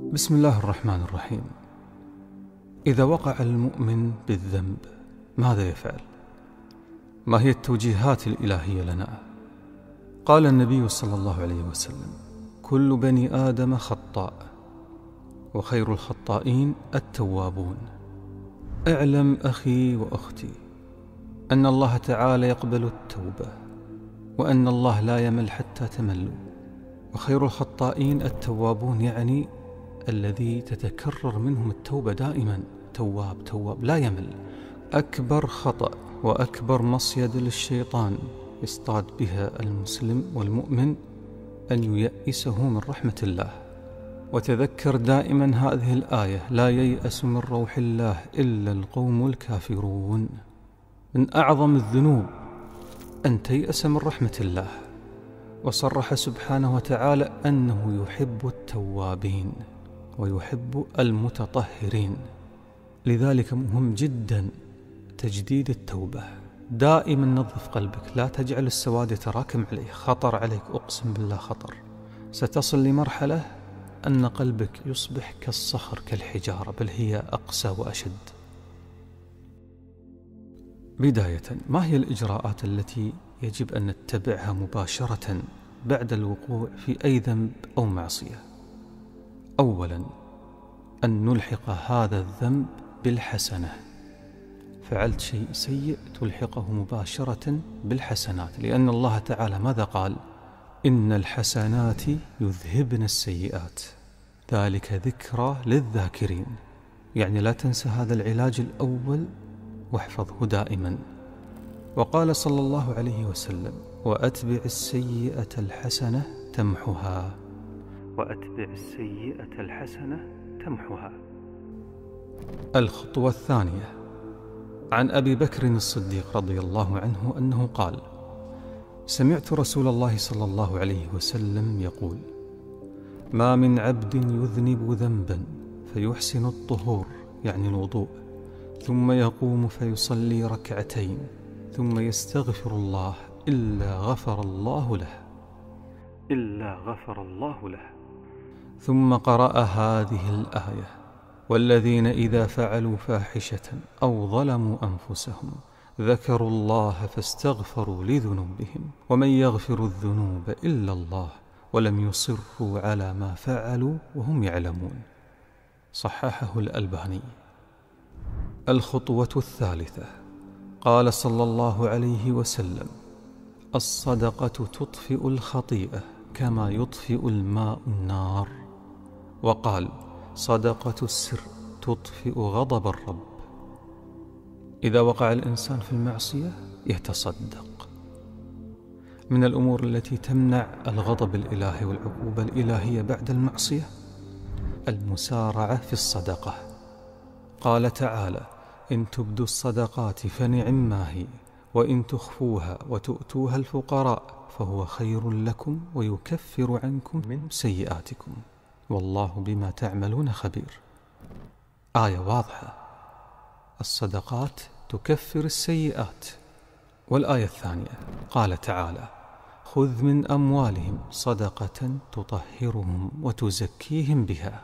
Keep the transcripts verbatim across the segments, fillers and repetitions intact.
بسم الله الرحمن الرحيم. إذا وقع المؤمن بالذنب ماذا يفعل؟ ما هي التوجيهات الإلهية لنا؟ قال النبي صلى الله عليه وسلم: كل بني آدم خطاء وخير الخطائين التوابون. اعلم أخي وأختي أن الله تعالى يقبل التوبة، وأن الله لا يمل حتى تملوا. وخير الخطائين التوابون يعني الذي تتكرر منهم التوبة دائما، تواب تواب لا يمل. أكبر خطأ وأكبر مصيدة للشيطان يصطاد بها المسلم والمؤمن أن ييأسه من رحمة الله. وتذكر دائما هذه الآية: لا ييأس من روح الله إلا القوم الكافرون. من أعظم الذنوب أن تيأس من رحمة الله. وصرح سبحانه وتعالى أنه يحب التوابين ويحب المتطهرين. لذلك مهم جدا تجديد التوبة. دائما نظف قلبك، لا تجعل السواد يتراكم عليه. خطر عليك، أقسم بالله خطر. ستصل لمرحلة أن قلبك يصبح كالصخر كالحجارة، بل هي أقسى وأشد. بداية، ما هي الإجراءات التي يجب أن نتبعها مباشرة بعد الوقوع في أي ذنب أو معصية؟ أولا، أن نلحق هذا الذنب بالحسنة. فعلت شيء سيء تلحقه مباشرة بالحسنات، لأن الله تعالى ماذا قال؟ إن الحسنات يذهبن السيئات، ذلك ذكرى للذاكرين. يعني لا تنسى هذا العلاج الأول واحفظه دائما. وقال صلى الله عليه وسلم: وأتبع السيئة الحسنة تمحها. وأتبع السيئة الحسنة تمحها. الخطوة الثانية، عن أبي بكر الصديق رضي الله عنه أنه قال: سمعت رسول الله صلى الله عليه وسلم يقول: ما من عبد يذنب ذنبا فيحسن الطهور، يعني الوضوء، ثم يقوم فيصلي ركعتين ثم يستغفر الله إلا غفر الله له إلا غفر الله له. ثم قرأ هذه الآية: والذين إذا فعلوا فاحشة أو ظلموا أنفسهم ذكروا الله فاستغفروا لذنوبهم ومن يغفر الذنوب إلا الله ولم يصروا على ما فعلوا وهم يعلمون. صححه الألباني. الخطوة الثالثة، قال صلى الله عليه وسلم: الصدقة تطفئ الخطيئة كما يطفئ الماء النار. وقال: صدقة السر تطفئ غضب الرب. إذا وقع الإنسان في المعصية يتصدق. من الأمور التي تمنع الغضب الإلهي والعقوبة الإلهية بعد المعصية المسارعة في الصدقة. قال تعالى: إن تبدوا الصدقات فنعم ما هي، وإن تخفوها وتؤتوها الفقراء فهو خير لكم ويكفر عنكم من سيئاتكم والله بما تعملون خبير. آية واضحة، الصدقات تكفر السيئات. والآية الثانية قال تعالى: خذ من أموالهم صدقة تطهرهم وتزكيهم بها.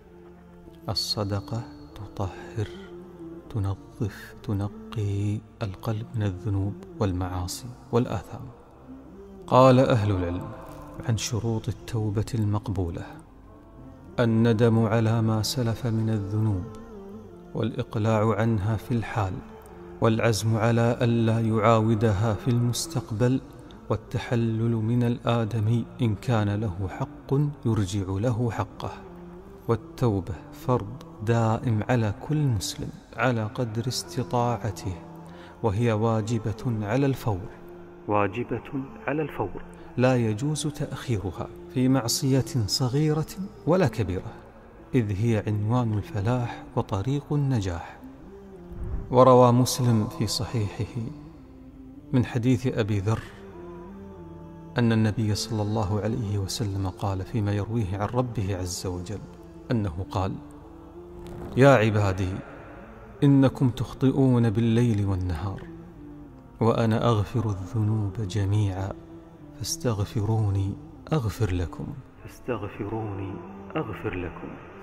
الصدقة تطهر، تنظف، تنقي القلب من الذنوب والمعاصي والآثام. قال أهل العلم عن شروط التوبة المقبولة: الندم على ما سلف من الذنوب، والإقلاع عنها في الحال، والعزم على ألا يعاودها في المستقبل، والتحلل من الآدمي إن كان له حق يرجع له حقه. والتوبة فرض دائم على كل مسلم على قدر استطاعته، وهي واجبة على الفور واجبة على الفور لا يجوز تأخيرها في معصية صغيرة ولا كبيرة، إذ هي عنوان الفلاح وطريق النجاح. وروى مسلم في صحيحه من حديث أبي ذر أن النبي صلى الله عليه وسلم قال فيما يرويه عن ربه عز وجل أنه قال: يا عبادي إنكم تخطئون بالليل والنهار وأنا أغفر الذنوب جميعا فاستغفروني أغفر لكم فاستغفروني أغفر لكم